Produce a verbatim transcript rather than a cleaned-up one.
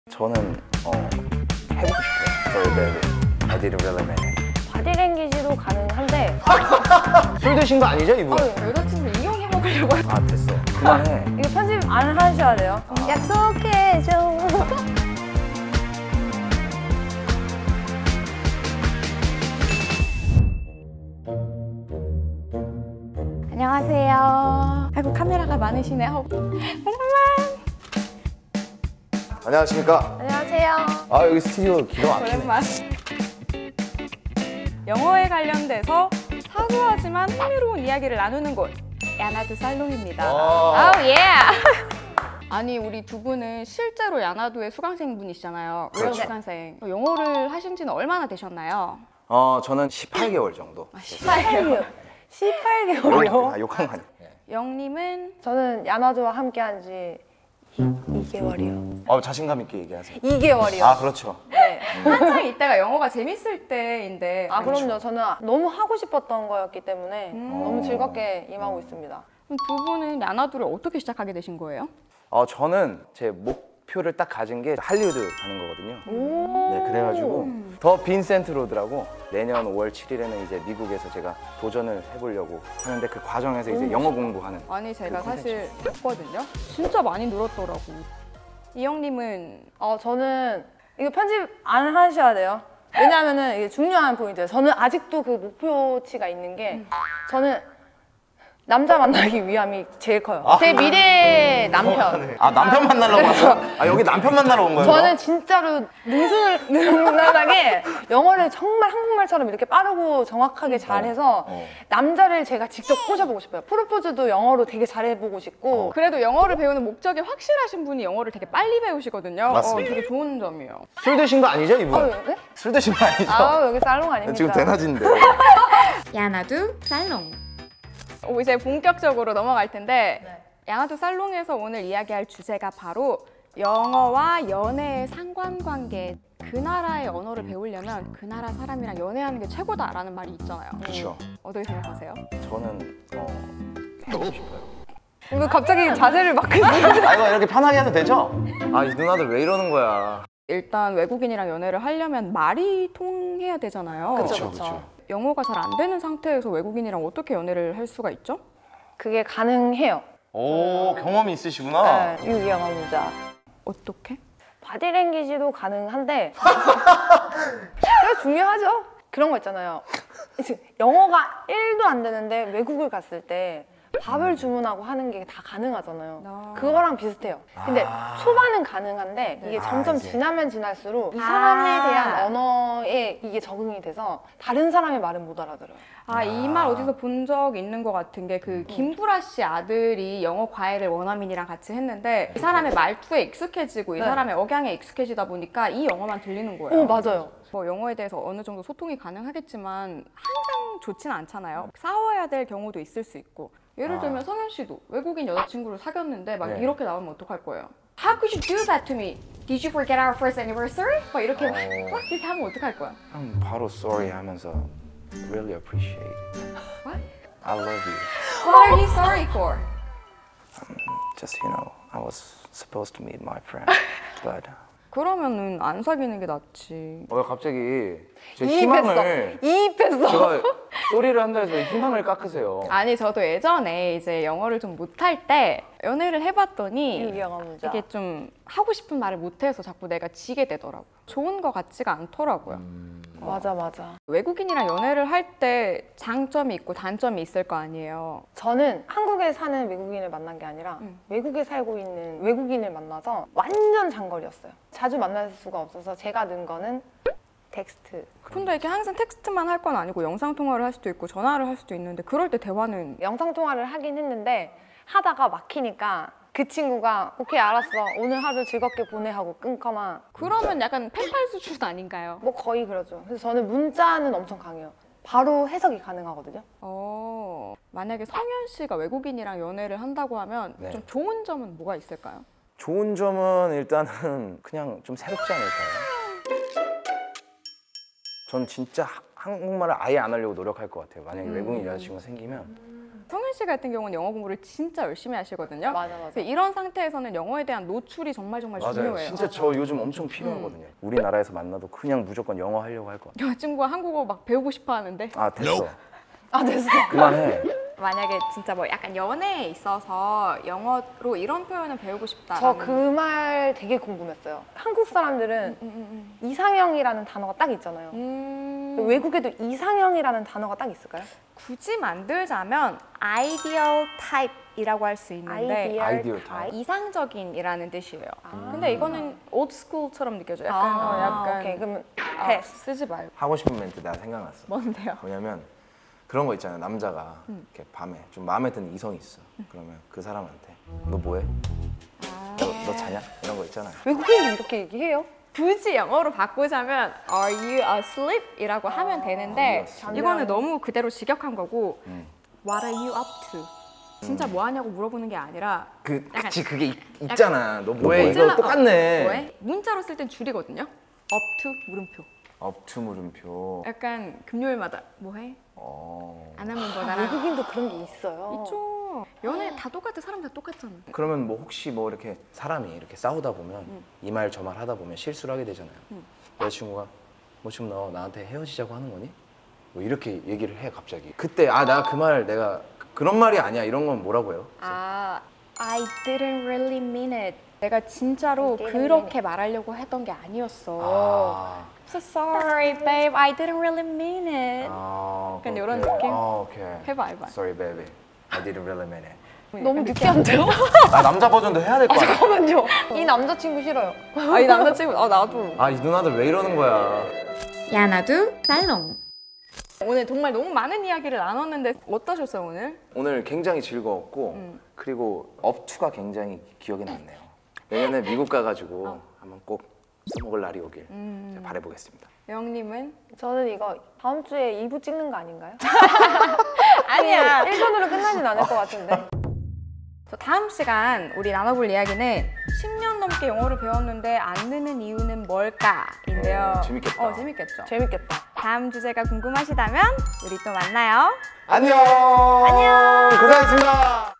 저는 어, 해보고 싶어요. Very badly. I did it really bad. 바디랭귀지도 가능한데 술 드신 거 아니죠, 이분? 어, 여자친구 이용해 먹으려고 했 아, 됐어. 그만해. 이거 편집 안 하셔야 돼요. 아. 약속해줘. 안녕하세요. 아이고 카메라가 많으시네요. 잠깐만. 안녕하십니까? 안녕하세요. 아, 여기 스튜디오 기가 막히네. 오랜만. 영어에 관련돼서 사소하지만 흥미로운 이야기를 나누는 곳 야나두 살롱입니다. 아우 예. 아니 우리 두 분은 실제로 야나두의 수강생 분이시잖아요. 그렇죠. 그렇죠. 수강생. 영어를 하신 지는 얼마나 되셨나요? 어, 저는 십팔 개월 정도. 아, 십팔 개월. 십팔 개월이요? 아, 욕한 거 아니에요. 영님은 저는 야나두와 함께 한 지 이 개월이요. 어, 자신감 있게 얘기하세요. 이 개월이요. 아, 그렇죠. 네. 한창 이때가 영어가 재밌을 때인데 아, 그럼요. 저는 너무 하고 싶었던 거였기 때문에 음. 너무 즐겁게 임하고 있습니다. 그럼 두 분은 야나두를 어떻게 시작하게 되신 거예요? 어, 저는 제 목표를 딱 가진 게 할리우드 가는 거거든요. 오. 네, 그래가지고 더 빈센트 로드라고 내년 오월 칠일에는 이제 미국에서 제가 도전을 해보려고 하는데 그 과정에서 이제 영어 공부하는. 아니 제가 그 사실 봤거든요. 진짜 많이 늘었더라고. 이영님은 어, 저는 이거 편집 안 하셔야 돼요. 왜냐하면은 이게 중요한 포인트예요. 저는 아직도 그 목표치가 있는 게 저는 남자 만나기 위함이 제일 커요. 아. 제 미래의 남편. 아, 남편 만나려고 왔어? 아, 여기 남편 만나러 온 거예요? 저는 진짜로 능수를 능란하게 영어를 정말 한국말처럼 이렇게 빠르고 정확하게 잘해서 어. 남자를 제가 직접 꼬셔보고 싶어요. 프로포즈도 영어로 되게 잘해보고 싶고. 그래도 영어를 배우는 목적이 확실하신 분이 영어를 되게 빨리 배우시거든요. 맞습니다. 어, 되게 좋은 점이에요. 술 드신 거 아니죠, 이분? 어, 네? 술 드신 거 아니죠? 아우, 여기 살롱 아닙니까? 지금 대낮인데. 야나두 살롱. 오, 이제 본격적으로 넘어갈 텐데 네. 야나두 살롱에서 오늘 이야기할 주제가 바로 영어와 연애의 상관관계. 그 나라의 언어를 배우려면 그 나라 사람이랑 연애하는 게 최고다라는 말이 있잖아요. 그렇죠. 어떻게 생각하세요? 저는 어, 해보고 싶어요. 이거 갑자기 자세를 막 아, 이거 이렇게 편하게 해도 되죠? 아, 이 누나들 왜 이러는 거야? 일단 외국인이랑 연애를 하려면 말이 통해야 되잖아요. 그쵸, 그쵸. 영어가 잘 안 되는 상태에서 외국인이랑 어떻게 연애를 할 수가 있죠? 그게 가능해요. 오, 경험이 있으시구나. 네, 유경험자. 어떻게? 바디랭귀지도 가능한데 그게 중요하죠. 그런 거 있잖아요. 영어가 일도 안 되는데 외국을 갔을 때 밥을 주문하고 하는 게 다 가능하잖아요. 아. 그거랑 비슷해요. 근데 아. 초반은 가능한데 이게 아, 점점 이제. 지나면 지날수록 이 아. 사람에 대한 언어에 이게 적응이 돼서 다른 사람의 말은 못 알아들어요. 아, 이 말 어디서 본 적 있는 것 같은 게 그 김구라 씨 아들이 영어 과외를 원어민이랑 같이 했는데 이 사람의 말투에 익숙해지고 이 네. 사람의 억양에 익숙해지다 보니까 이 영어만 들리는 거예요. 오, 맞아요. 뭐 영어에 대해서 어느 정도 소통이 가능하겠지만 항상 좋진 않잖아요. 싸워야 될 경우도 있을 수 있고. 예를 들면 아. 성현 씨도 외국인 여자친구를 사귀었는데 막 네. 이렇게 나오면 어떡할 거예요? How could you do that to me? Did you forget our first anniversary? 막 이렇게 막, 어. 막 이렇게 하면 어떡할 거야? 그냥 바로 sorry 하면서 really appreciate. What? I love you. What are you sorry for? Just, you know, I was supposed to meet my friend, but 그러면은 안 사귀는 게 낫지. 어, 갑자기 제 이입했어. 희망을 이입했어. 제가 소리를 한다 해서 희망을 깎으세요. 아니 저도 예전에 이제 영어를 좀 못할 때 연애를 해봤더니 유경험자. 이게 좀 하고 싶은 말을 못해서 자꾸 내가 지게 되더라고. 좋은 거 같지가 않더라고요. 맞아, 맞아. 외국인이랑 연애를 할 때 장점이 있고 단점이 있을 거 아니에요. 저는 한국에 사는 외국인을 만난 게 아니라 음. 외국에 살고 있는 외국인을 만나서 완전 장거리였어요. 자주 만날 수가 없어서 제가 넣은 거는 텍스트. 근데 이게 항상 텍스트만 할 건 아니고 영상 통화를 할 수도 있고 전화를 할 수도 있는데 그럴 때 대화는 영상통화를 하긴 했는데 하다가 막히니까 그 친구가 오케이 알았어 오늘 하루 즐겁게 보내 하고 끊거나 그러면 약간 펜팔 수준 아닌가요? 뭐 거의 그러죠. 그래서 저는 문자는 엄청 강해요. 바로 해석이 가능하거든요. 어, 만약에 성현 씨가 외국인이랑 연애를 한다고 하면 네. 좀 좋은 점은 뭐가 있을까요? 좋은 점은 일단은 그냥 좀 새롭지 않을까요? 전 진짜 하- 한국말을 아예 안 하려고 노력할 것 같아요. 만약에 음. 외국인 여자친구가 생기면 성현 혜연 씨 같은 경우는 영어 공부를 진짜 열심히 하시거든요. 맞아, 맞아. 그래서 이런 상태에서는 영어에 대한 노출이 정말 정말 맞아요. 중요해요. 진짜 저 요즘 엄청 필요하거든요. 우리나라에서 만나도 그냥 무조건 영어 하려고 할 것 같아요. 여자친구가 한국어 막 배우고 싶어 하는데 아 됐어. 아 됐어. 그만해. 만약에 진짜 뭐 약간 연애에 있어서 영어로 이런 표현을 배우고 싶다. 저 그 말 되게 궁금했어요. 한국 사람들은 음, 이상형이라는 단어가 딱 있잖아요. 음, 외국에도 이상형이라는 단어가 딱 있을까요? 굳이 만들자면 ideal type이라고 할 수 있는데 아이디어 아이디어 타입. 이상적인이라는 뜻이에요. 아. 근데 이거는 올드스쿨처럼 느껴져요. 약간, 아, 어, 약간 오케이. 그러면 아, 패스. 쓰지 말고. 하고 싶은 멘트 내가 생각났어. 뭔데요? 뭐냐면 그런 거 있잖아요. 남자가 이렇게 밤에 좀 마음에 드는 이성이 있어. 그러면 그 사람한테 너 뭐해? 너, 너 자냐? 이런 거 있잖아요. 외국인도 이렇게 얘기해요? 굳이 영어로 바꾸자면 Are you asleep? 이라고 하면 되는데 asleep. 이거는 너무 그대로 직역한 거고 음. What are you up to? 진짜 뭐 하냐고 물어보는 게 아니라 그 약간- 그치 그게 있, 있잖아. 너 뭐해? 뭐해? 이거 똑같네. 어, 뭐해? 문자로 쓸 땐 줄이거든요. up to 물음표. 업투 물음표. 약간 금요일마다 뭐해? 어. 안 하면 뭐 아, 나랑 외국인도 그런 게 있어요. 있죠. 연애 다 똑같아. 사람 다 똑같잖아. 그러면 뭐 혹시 뭐 이렇게 사람이 이렇게 싸우다 보면 이 말 저 말 하다 보면 실수를 하게 되잖아요. 여자친구가 뭐 지금 너 나한테 헤어지자고 하는 거니? 뭐 이렇게 얘기를 해 갑자기. 그때 아 나 그 말 내가 그런 말이 아니야 이런 건 뭐라고 해요? 아, I didn't really mean it. 내가 진짜로 I didn't 그렇게 말하려고 했던 게 아니었어. 아, So sorry, babe. I didn't really mean it. 아 약간 오케이. 이런 느낌? 아, 오케이. 해봐, 해봐. Sorry, baby. I didn't really mean it. 너무 느끼한데요? 아 남자 버전도 해야 될 거 아니야? 잠깐만요. 이 남자친구 싫어요. 아니 남자친구, 아 나도. 아 이 누나들 왜 이러는 거야? 야나도 살롱. 오늘 정말 너무 많은 이야기를 나눴는데 어떠셨어요 오늘? 오늘 굉장히 즐거웠고 음. 그리고 업투가 굉장히 기억에 남네요. 내년에 미국 가가지고 어. 한번 꼭 써먹을 날이 오길 음. 제가 바라보겠습니다. 영님은? 저는 이거 다음 주에 이 부 찍는 거 아닌가요? 아니야. 일 편으로 끝나진 않을 것 같은데. 저 다음 시간 우리 나눠볼 이야기는 십 년 넘게 영어를 배웠는데 안 느는 이유는 뭘까인데요. 어, 재밌겠다. 어, 재밌겠죠. 재밌겠다. 다음 주제가 궁금하시다면 우리 또 만나요. 안녕. 안녕. 고생하셨습니다.